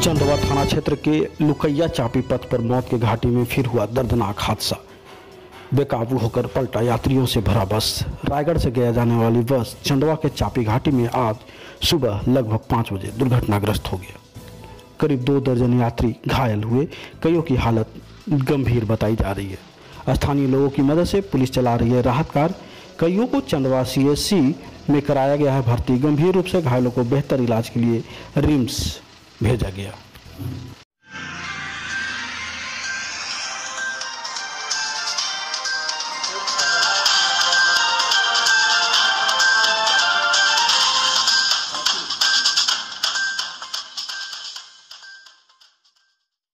चंदवा थाना क्षेत्र के लुकैया चापी पथ पर मौत के घाटी में फिर हुआ दर्दनाक हादसा। बेकाबू होकर पलटा यात्रियों से भरा बस। रायगढ़ से गया जाने वाली बस चंदवा के चापी घाटी में आज सुबह लगभग 5 बजे दुर्घटनाग्रस्त हो गया। करीब 2 दर्जन यात्री घायल हुए, कईयों की हालत गंभीर बताई जा रही है। स्थानीय लोगों की मदद से पुलिस चला रही है राहत कार्य। कईयों को चंदवा CHC में कराया गया है भर्ती। गंभीर रूप से घायलों को बेहतर इलाज के लिए रिम्स भेजा गया।